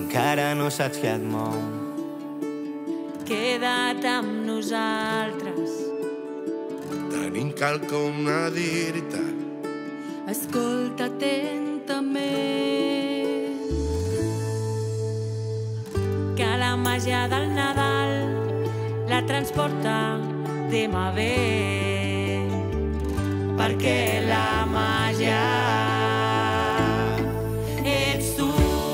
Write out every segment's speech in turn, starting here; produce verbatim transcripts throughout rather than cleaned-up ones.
encara no saps què et mou. Queda't amb nosaltres. Tenim quelcom a dir-te. Escolta atentament que la màgia del Nadal la transporta demà ve, perquè la màgia ets tu.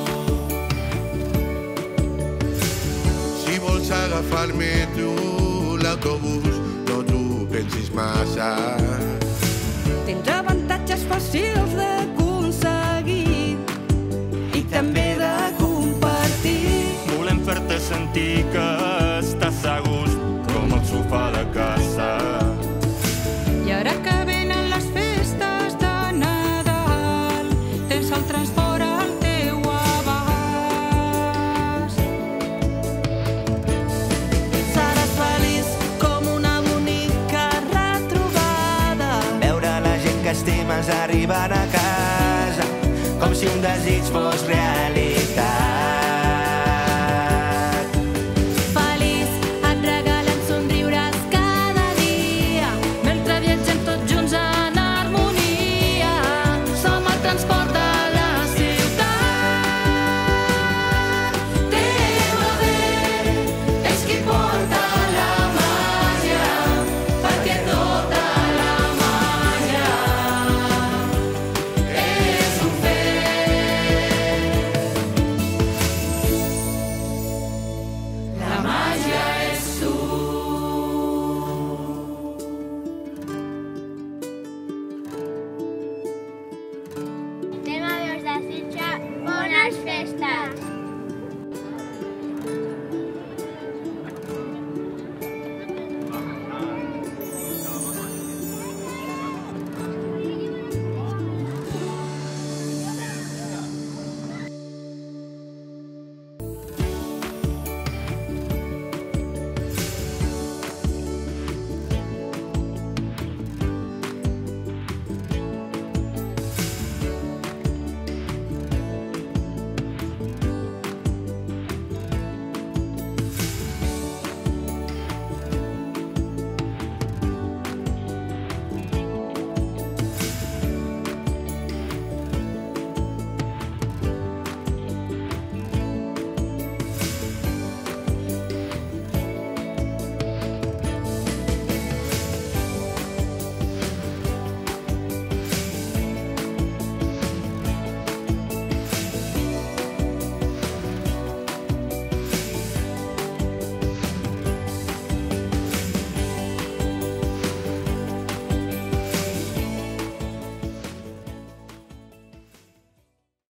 Si vols agafar-me tu l'autobús, no t'ho pensis massa. Tens avantatges fàcils d'aconseguir i també de compartir. Volem fer-te sentir que estàs a gust com el sofà de casa. I ara que venen les festes de Nadal, tens el transport al teu abast. Seràs feliç com una bonica retrobada. Veure la gent que estimes arribant a casa, com si un desig fos realitat.